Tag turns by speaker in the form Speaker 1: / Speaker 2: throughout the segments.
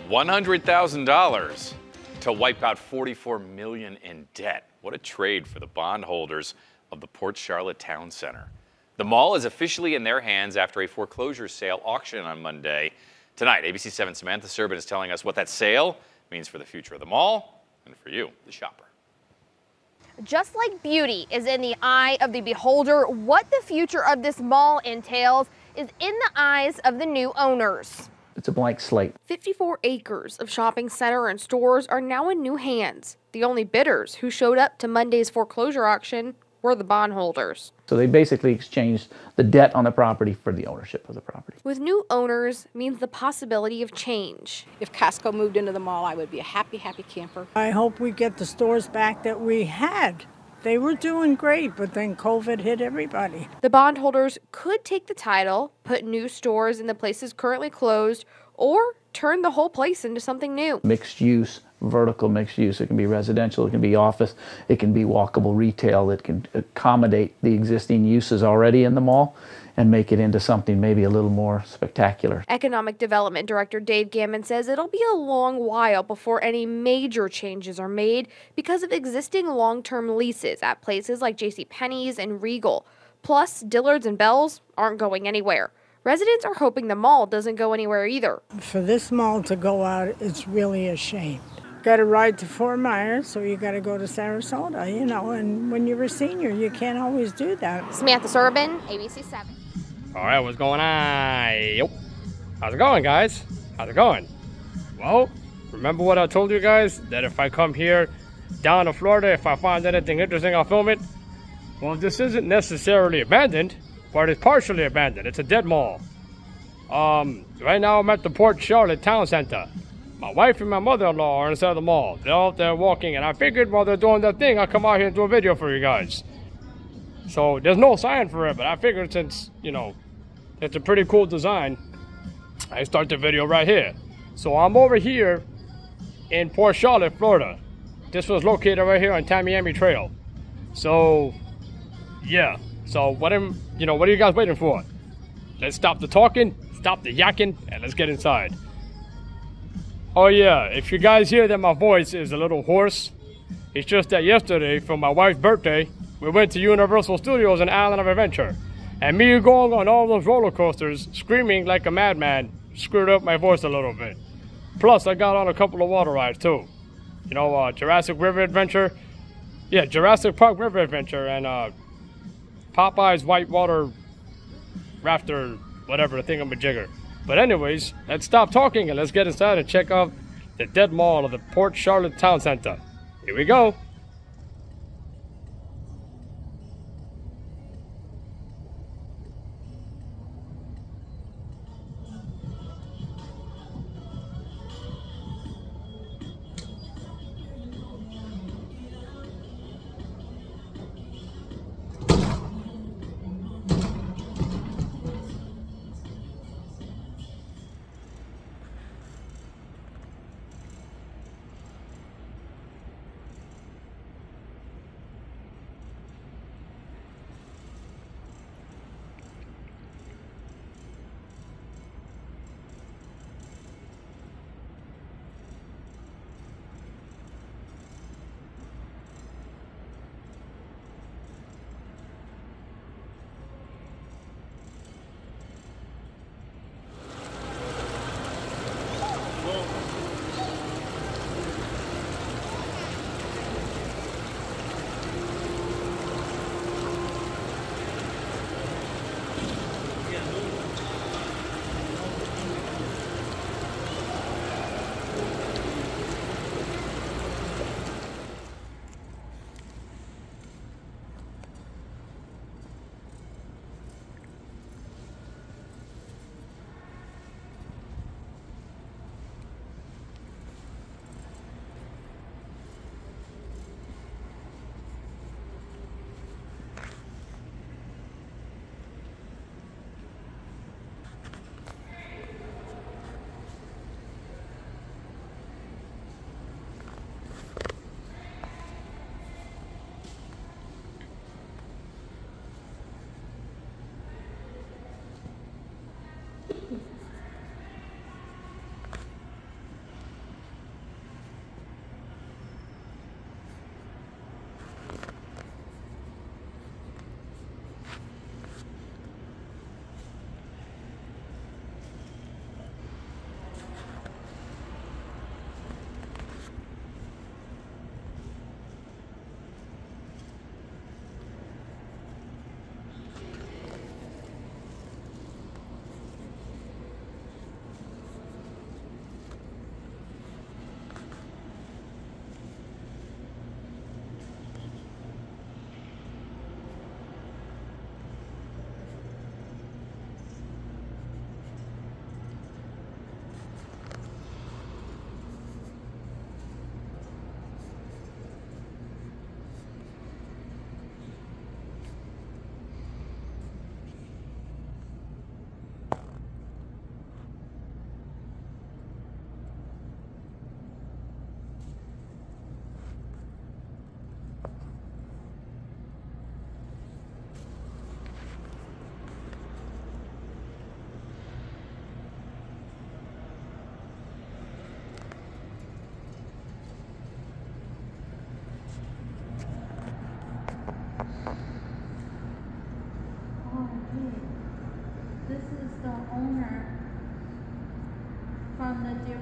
Speaker 1: $100,000 to wipe out $44 million in debt. What a trade for the bondholders of the Port Charlotte Town Center. The mall is officially in their hands after a foreclosure sale auction on Monday. Tonight, ABC 7's Samantha Serbin is telling us what that sale means for the future of the mall and for you, the shopper.
Speaker 2: Just like beauty is in the eye of the beholder, what the future of this mall entails is in the eyes of the new owners.
Speaker 3: It's a blank slate.
Speaker 2: 54 acres of shopping center and stores are now in new hands. The only bidders who showed up to Monday's foreclosure auction were the bondholders.
Speaker 3: So they basically exchanged the debt on the property for the ownership of the property.
Speaker 2: With new owners means the possibility of change.
Speaker 4: If Costco moved into the mall, I would be a happy, happy camper.
Speaker 5: I hope we get the stores back that we had. They were doing great, but then COVID hit everybody.
Speaker 2: The bondholders could take the title, put new stores in the places currently closed, or turn the whole place into something new.
Speaker 3: Mixed use, vertical mixed use. It can be residential, it can be office, it can be walkable retail. It can accommodate the existing uses already in the mall and make it into something maybe a little more spectacular.
Speaker 2: Economic Development Director Dave Gammon says it'll be a long while before any major changes are made because of existing long-term leases at places like JCPenney's and Regal. Plus, Dillard's and Bell's aren't going anywhere. Residents are hoping the mall doesn't go anywhere either.
Speaker 5: For this mall to go out, it's really a shame. Got to ride to Fort Myers, so you got to go to Sarasota, you know, and when you're a senior, you can't always do that.
Speaker 2: Samantha Serbin, ABC 7.
Speaker 6: All right, what's going on? Yep. How's it going, guys? How's it going? Well, remember what I told you guys? That if I come here down to Florida, if I find anything interesting, I'll film it. Well, this isn't necessarily abandoned, but it's partially abandoned. It's a dead mall. Right now I'm at the Port Charlotte Town Center. My wife and my mother-in-law are inside the mall. They're out there walking, and I figured while they're doing that thing, I'll come out here and do a video for you guys. So there's no sign for it, but I figured since, you know, it's a pretty cool design, I start the video right here. So I'm over here in Port Charlotte, Florida. This was located right here on Tamiami Trail. So, yeah. So what are you guys waiting for? Let's stop the talking, stop the yakking, and let's get inside. Oh yeah, if you guys hear that my voice is a little hoarse, it's just that yesterday, for my wife's birthday, we went to Universal Studios and Island of Adventure. And me going on all those roller coasters, screaming like a madman, screwed up my voice a little bit. Plus, I got on a couple of water rides too. You know, Jurassic River Adventure. Yeah, Jurassic Park River Adventure and Popeye's Whitewater Rafter, whatever, the thingamajigger. But anyways, let's stop talking and let's get inside and check out the dead mall of the Port Charlotte Town Center. Here we go.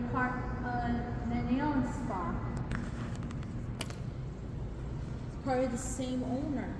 Speaker 7: park the nail spa. It's probably the same owner.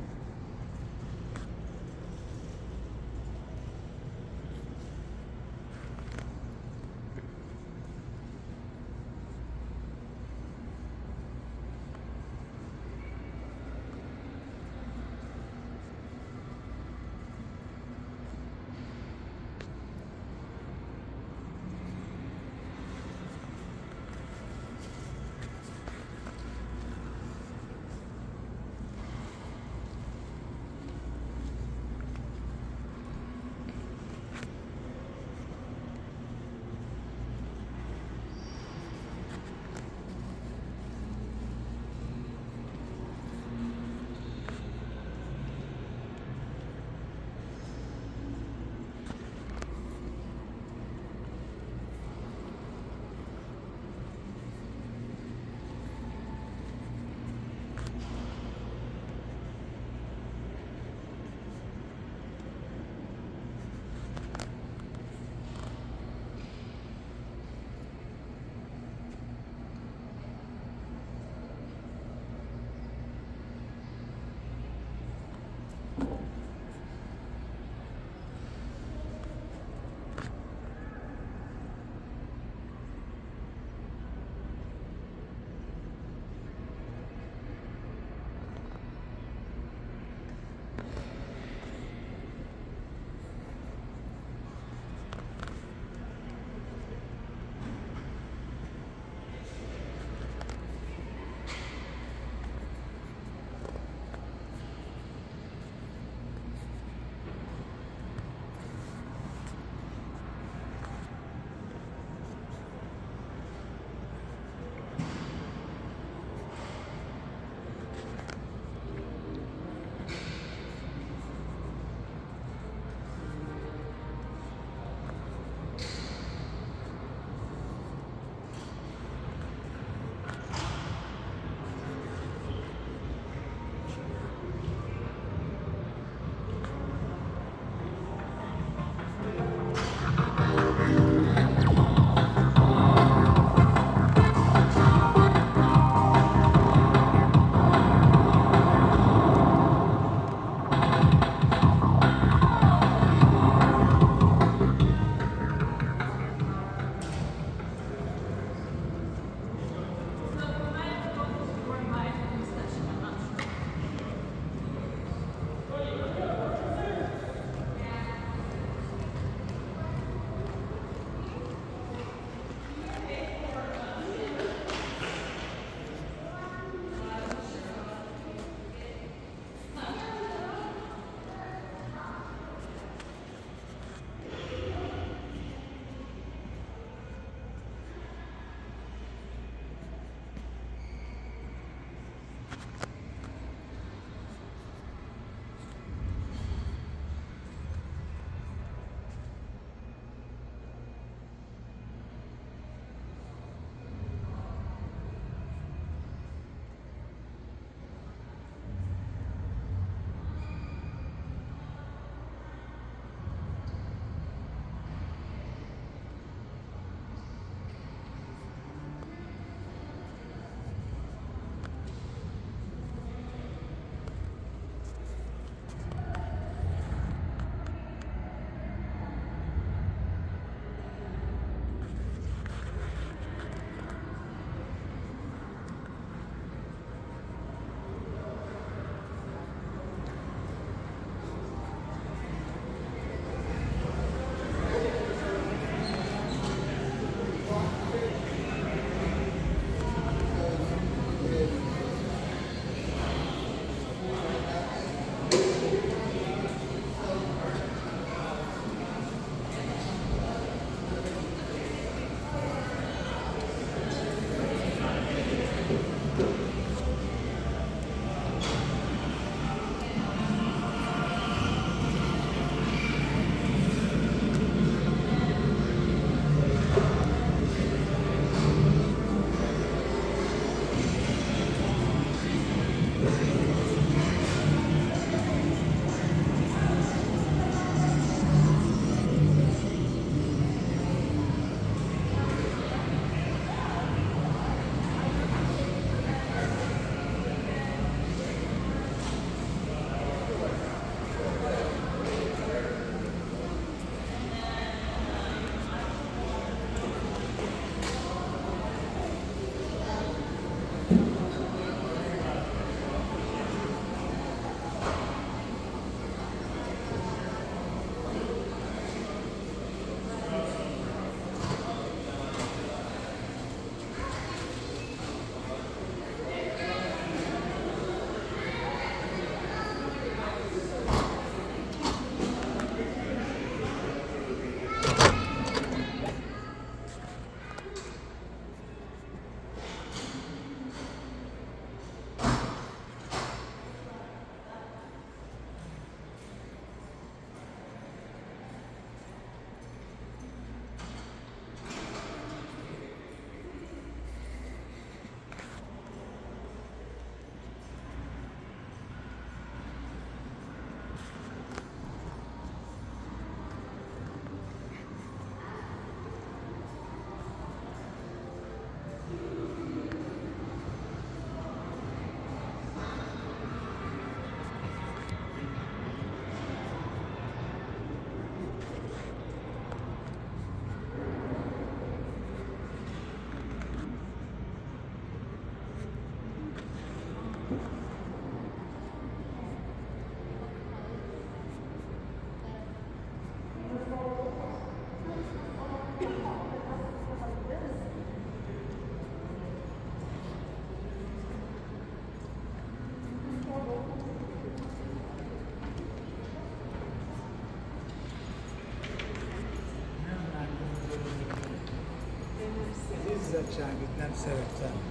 Speaker 8: अच्छा कितना अच्छा लगता है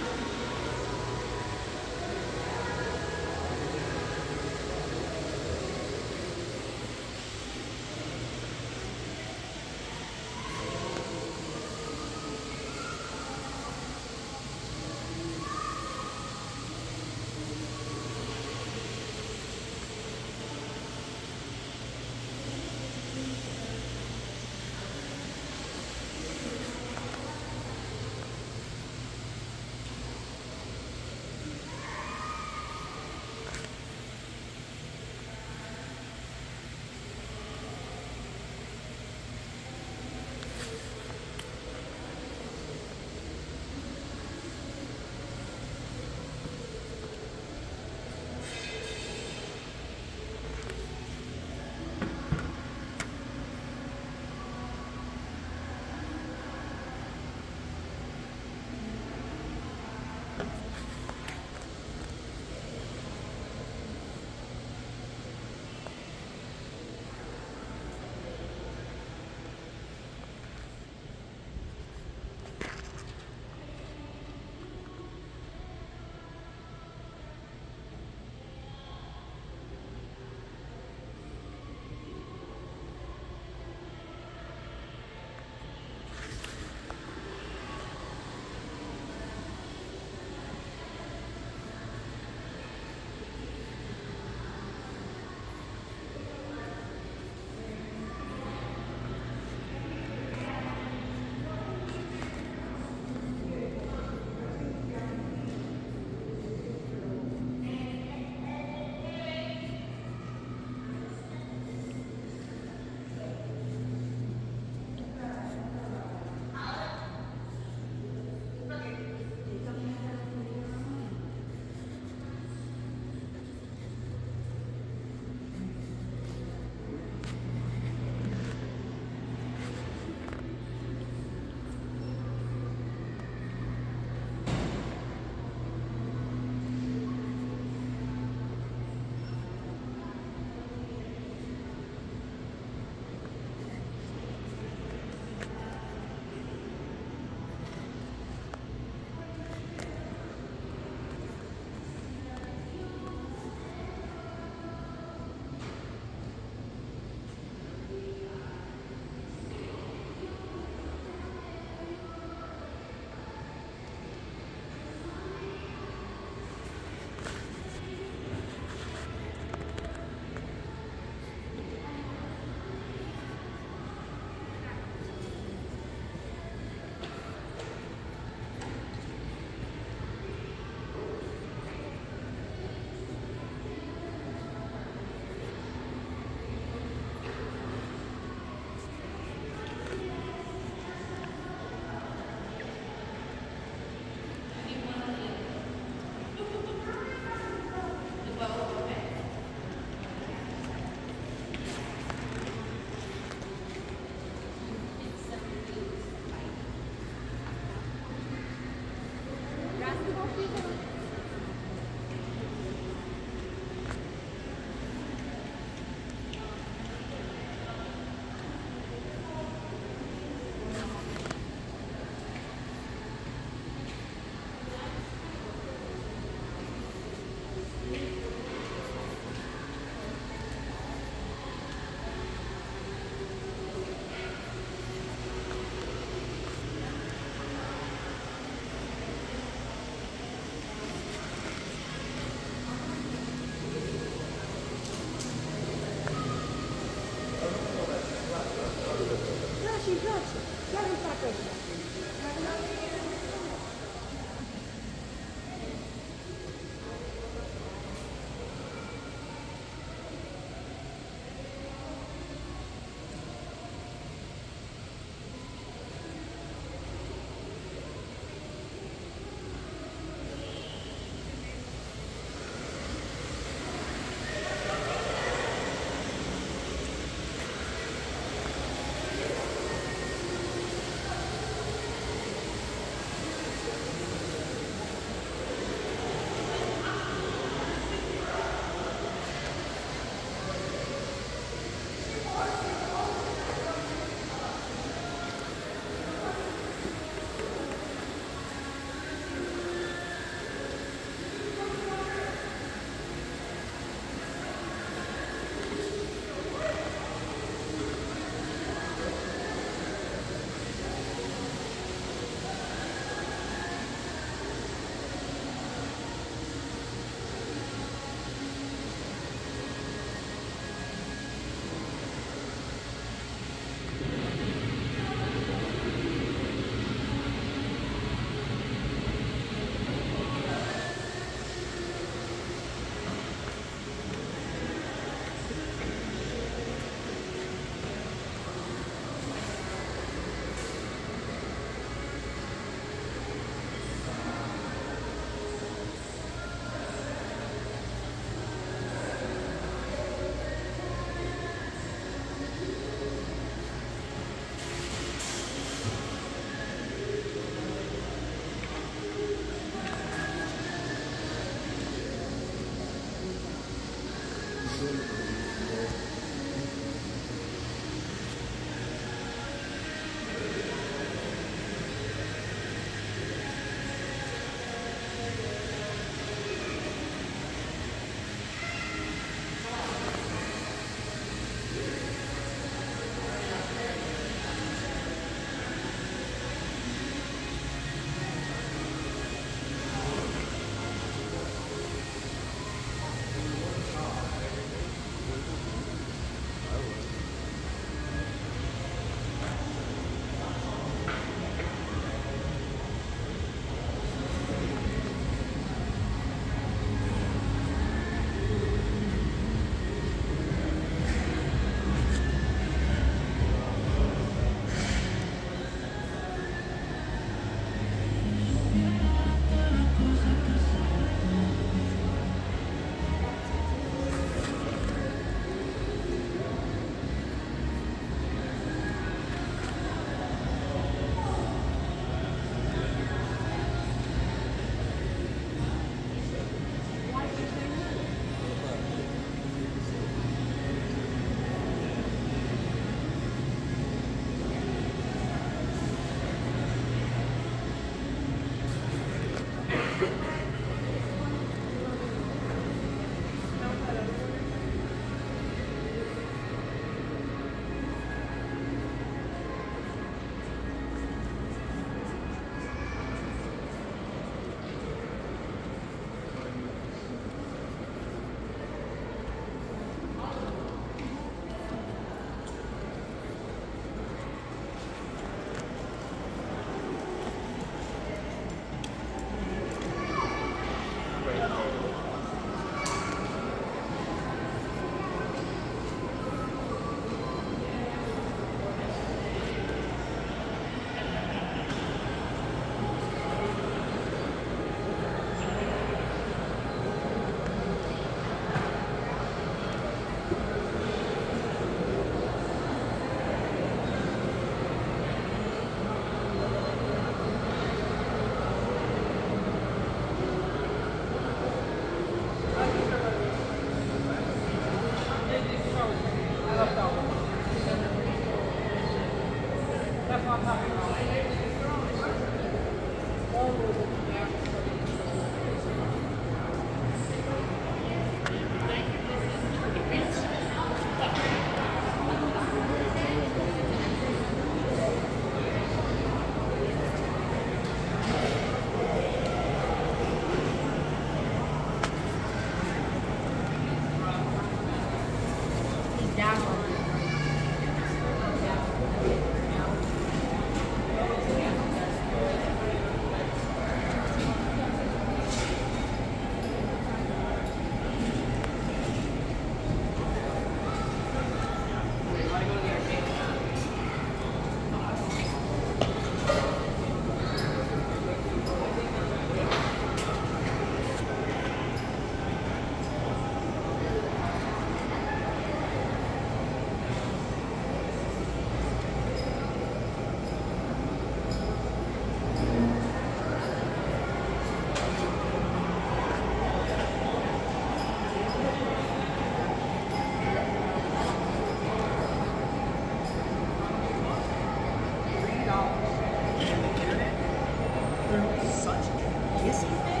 Speaker 9: such a kissy thing?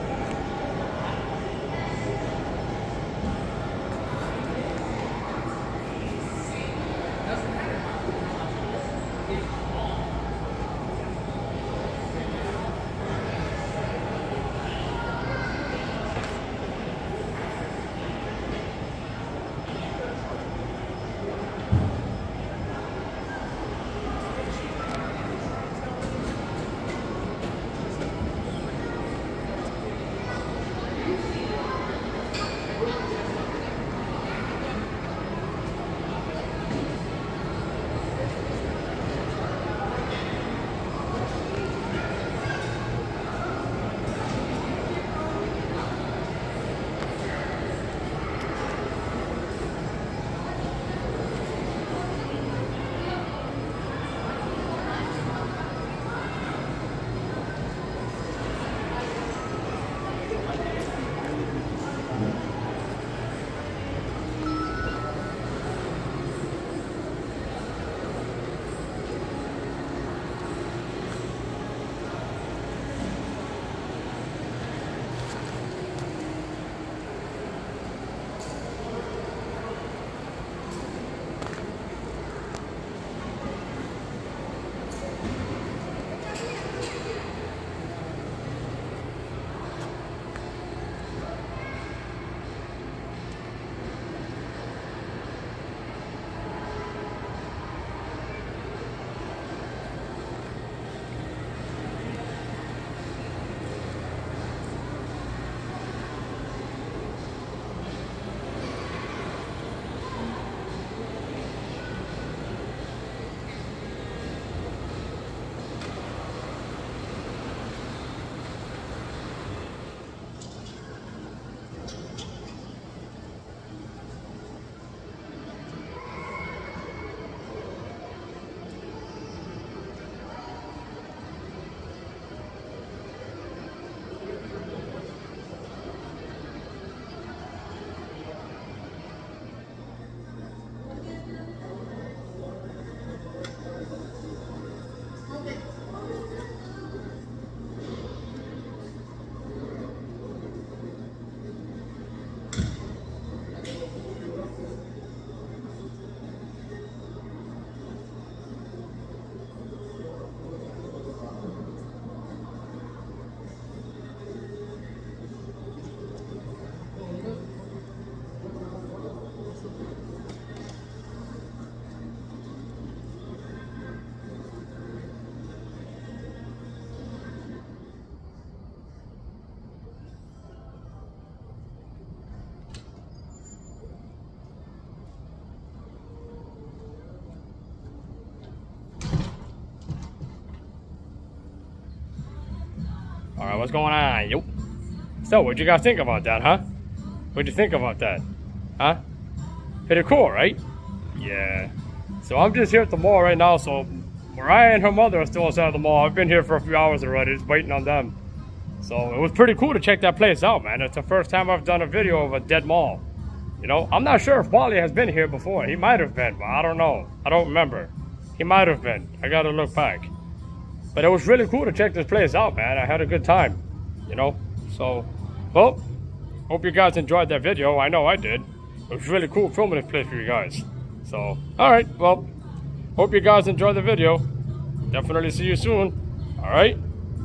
Speaker 6: Alright, what's going on? Yo. So, what'd you guys think about that, huh? What'd you think about that? Huh? Pretty cool, right? Yeah. So I'm just here at the mall right now, so Mariah and her mother are still outside the mall. I've been here for a few hours already, just waiting on them. So it was pretty cool to check that place out, man. It's the first time I've done a video of a dead mall. You know, I'm not sure if Wally has been here before. He might have been, but I don't know. I don't remember. He might have been. I gotta look back. But it was really cool to check this place out, man. I had a good time, you know? So, well, hope you guys enjoyed that video. I know I did. It was really cool filming this place for you guys. So, alright, well, hope you guys enjoyed the video. Definitely see you soon. Alright?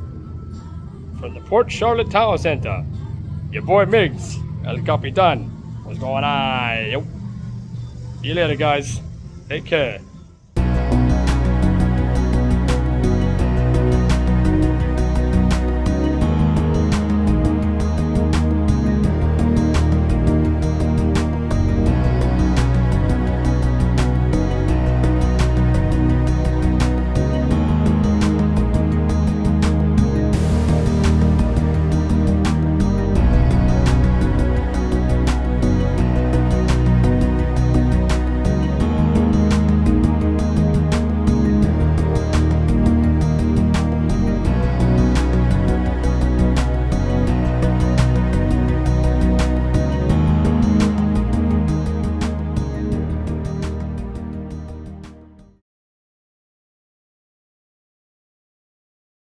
Speaker 6: From the Port Charlotte Town Center, your boy Miggs, El Capitan. What's going on? Yo. See you later, guys. Take care.